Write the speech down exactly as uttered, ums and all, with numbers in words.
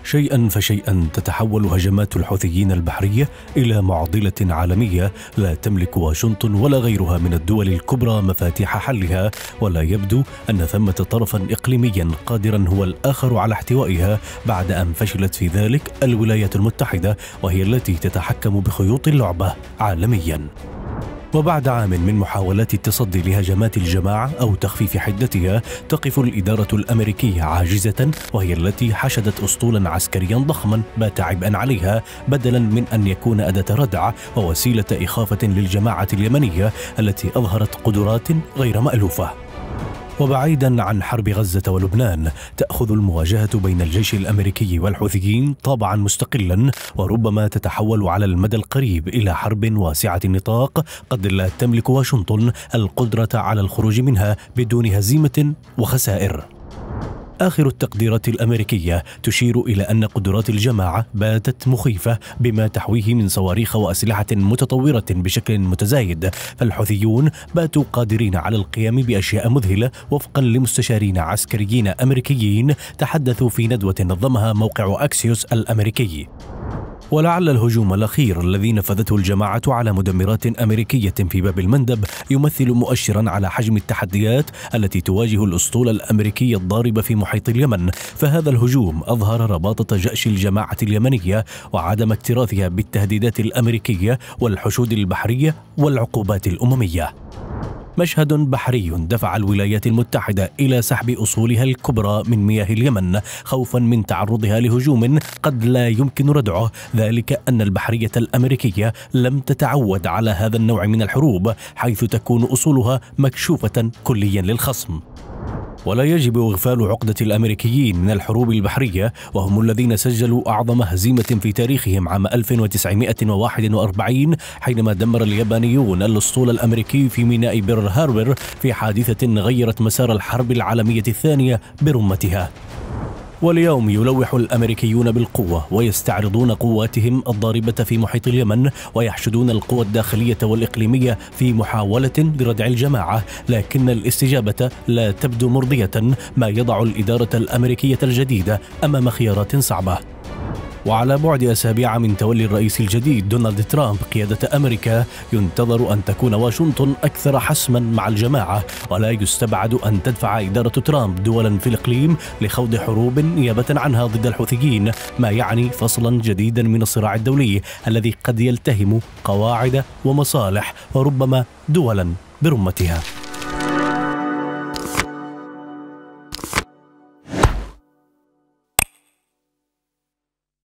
شيئا فشيئا تتحول هجمات الحوثيين البحرية إلى معضلة عالمية لا تملك واشنطن ولا غيرها من الدول الكبرى مفاتيح حلها، ولا يبدو أن ثمة طرفا إقليميا قادرا هو الآخر على احتوائها بعد أن فشلت في ذلك الولايات المتحدة، وهي التي تتحكم بخيوط اللعبة عالميا. وبعد عام من محاولات التصدي لهجمات الجماعة أو تخفيف حدتها، تقف الإدارة الأمريكية عاجزة، وهي التي حشدت أسطولا عسكريا ضخما بات عبئا عليها، بدلا من أن يكون أداة ردع ووسيلة إخافة للجماعة اليمنية التي أظهرت قدرات غير مألوفة. وبعيدا عن حرب غزة ولبنان، تأخذ المواجهة بين الجيش الأمريكي والحوثيين طابعا مستقلا، وربما تتحول على المدى القريب إلى حرب واسعة النطاق قد لا تملك واشنطن القدرة على الخروج منها بدون هزيمة وخسائر. آخر التقديرات الأمريكية تشير إلى أن قدرات الجماعة باتت مخيفة بما تحويه من صواريخ وأسلحة متطورة بشكل متزايد، فالحوثيون باتوا قادرين على القيام بأشياء مذهلة وفقا لمستشارين عسكريين أمريكيين تحدثوا في ندوة نظمها موقع أكسيوس الأمريكي. ولعل الهجوم الأخير الذي نفذته الجماعة على مدمرات أمريكية في باب المندب يمثل مؤشرا على حجم التحديات التي تواجه الأسطول الأمريكي الضارب في محيط اليمن، فهذا الهجوم أظهر رباطة جأش الجماعة اليمنية وعدم اكتراثها بالتهديدات الأمريكية والحشود البحرية والعقوبات الأممية. مشهد بحري دفع الولايات المتحدة إلى سحب أصولها الكبرى من مياه اليمن خوفا من تعرضها لهجوم قد لا يمكن ردعه، ذلك أن البحرية الأمريكية لم تتعود على هذا النوع من الحروب، حيث تكون أصولها مكشوفة كليا للخصم. ولا يجب إغفال عقدة الأمريكيين من الحروب البحرية، وهم الذين سجلوا أعظم هزيمة في تاريخهم عام ألف وتسعمائة وواحد وأربعين حينما دمر اليابانيون الأسطول الأمريكي في ميناء بيرل هاربر في حادثة غيرت مسار الحرب العالمية الثانية برمتها. واليوم يلوح الأمريكيون بالقوة ويستعرضون قواتهم الضاربة في محيط اليمن، ويحشدون القوى الداخلية والإقليمية في محاولة لردع الجماعة، لكن الاستجابة لا تبدو مرضية، ما يضع الإدارة الأمريكية الجديدة أمام خيارات صعبة. وعلى بعد أسابيع من تولي الرئيس الجديد دونالد ترامب قيادة أمريكا، ينتظر أن تكون واشنطن أكثر حسما مع الجماعة، ولا يستبعد أن تدفع إدارة ترامب دولا في الإقليم لخوض حروب نيابة عنها ضد الحوثيين، ما يعني فصلا جديدا من الصراع الدولي الذي قد يلتهم قواعد ومصالح وربما دولا برمتها.